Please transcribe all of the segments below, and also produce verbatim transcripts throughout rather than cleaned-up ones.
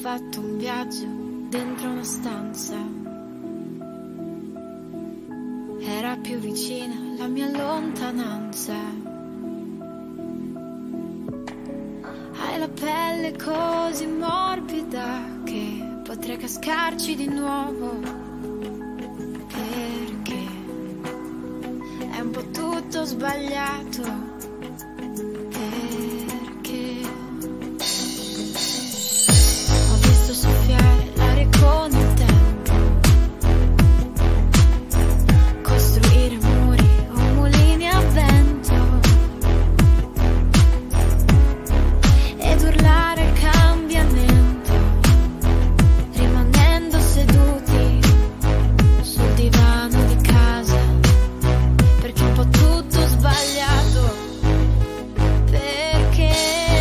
fatto un viaggio dentro una stanza. Era più vicina la mia lontananza. Hai la pelle così morbida che potrei cascarci di nuovo. Perché è un po' tutto sbagliato. Soffiare l'aria con il tempo, costruire muri o mulini a vento ed urlare il cambiamento, rimanendo seduti sul divano di casa, perché è un po' tutto sbagliato. Perché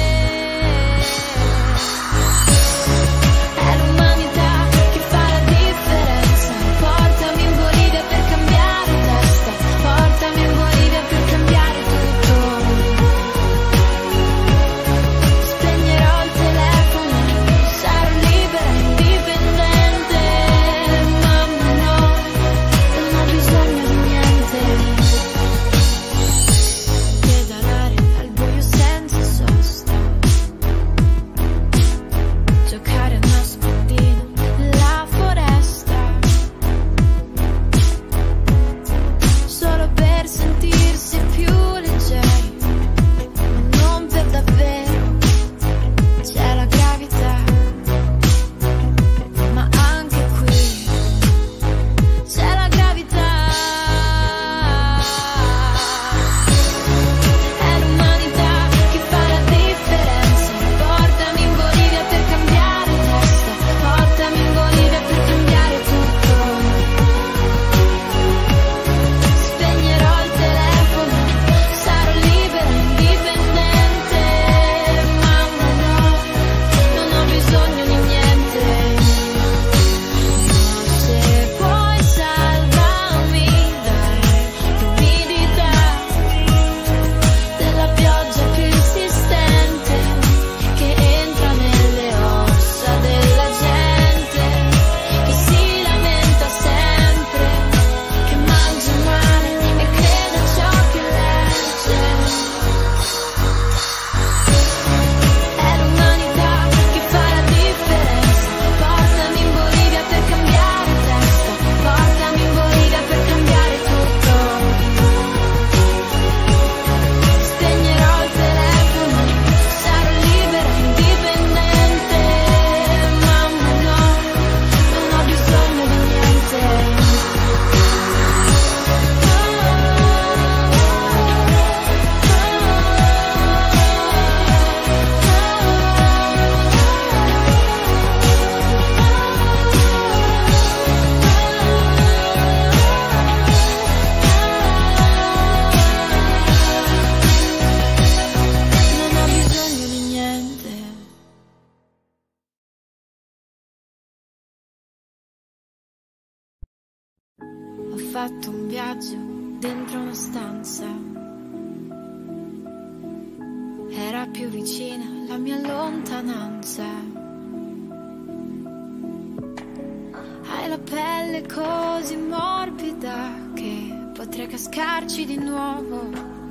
ho fatto un viaggio dentro una stanza. Era più vicina la mia lontananza. Hai la pelle così morbida che potrei cascarci di nuovo.